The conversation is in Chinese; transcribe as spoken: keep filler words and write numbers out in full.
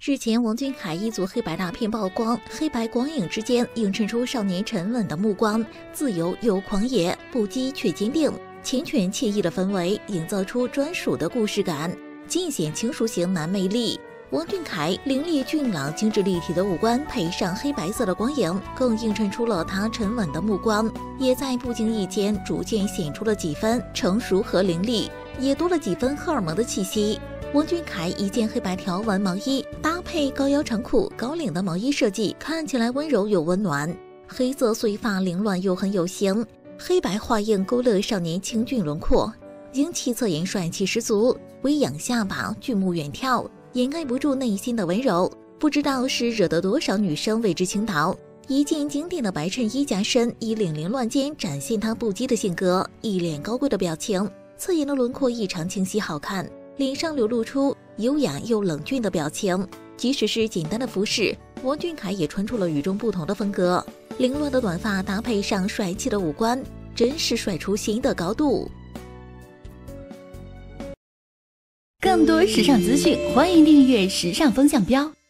日前，王俊凯一组黑白大片曝光，黑白光影之间映衬出少年沉稳的目光，自由又狂野，不羁却坚定，缱绻惬意的氛围营造出专属的故事感，尽显轻熟型男魅力。王俊凯凌厉俊朗、精致立体的五官，配上黑白色的光影，更映衬出了他沉稳的目光，也在不经意间逐渐显出了几分成熟和凌厉，也多了几分荷尔蒙的气息。王俊凯一件黑白条纹毛衣，搭配高腰长裤、高领的毛衣设计，看起来温柔又温暖。黑色碎发凌乱又很有型，黑白画印勾勒少年清俊轮廓，英气侧颜帅气十足，微仰下巴，俊目远眺，掩盖不住内心的温柔。不知道是惹得多少女生为之倾倒。一件经典的白衬衣加身，衣领凌乱间展现他不羁的性格，一脸高贵的表情，侧颜的轮廓异常清晰好看。脸上流露出优雅又冷峻的表情，即使是简单的服饰，王俊凯也穿出了与众不同的风格。凌乱的短发搭配上帅气的五官，真是帅出新的高度。 更多时尚资讯，欢迎订阅时尚风向标。